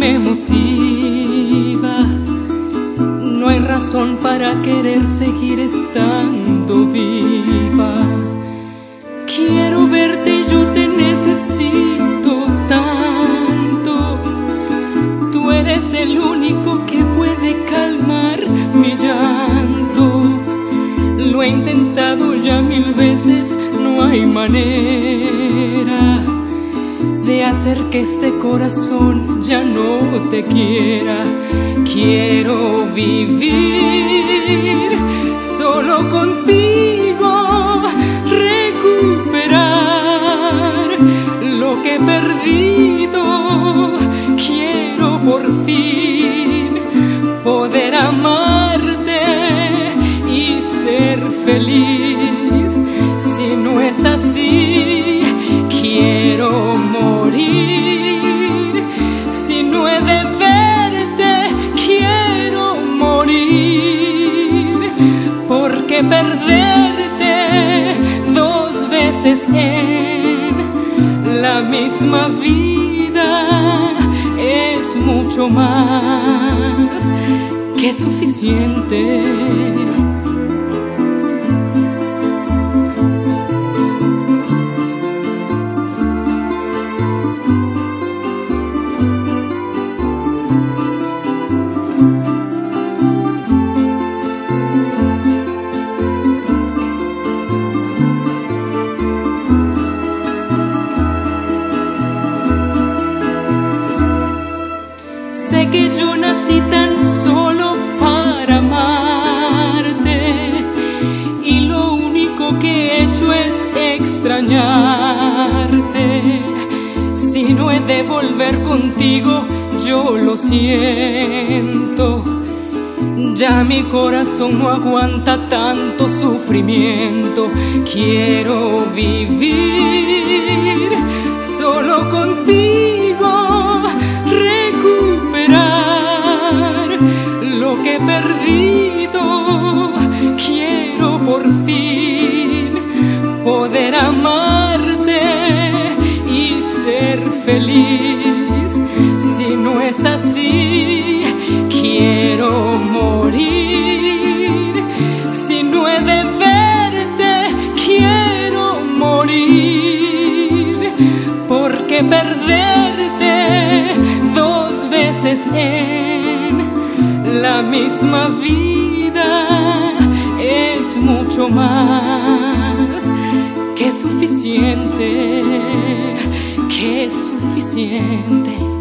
me motiva. No hay razón para querer seguir estando viva. Quiero verte, yo te necesito tanto. Tú eres el único que puede calmar mi llanto. Lo he intentado ya 1000 veces, no hay manera de hacer que este corazón ya no te quiera. Quiero vivir solo contigo, recuperar lo que he perdido. Quiero por fin poder amarte y ser feliz. Si no es así, quiero morir. Si no he de verte, quiero morir. Porque perderte 2 veces en la misma vida es mucho más que suficiente. Sé que yo nací tan solo para amarte y lo único que he hecho es extrañarte. Si no he de volver contigo, yo lo siento. Ya mi corazón no aguanta tanto sufrimiento. Quiero vivir solo contigo, recuperar lo que he perdido. Quiero por fin poder amarte y ser feliz. Si no es así, quiero morir. Si no he de verte, quiero morir. Porque perderte 2 veces en la misma vida es mucho más que suficiente, que suficiente.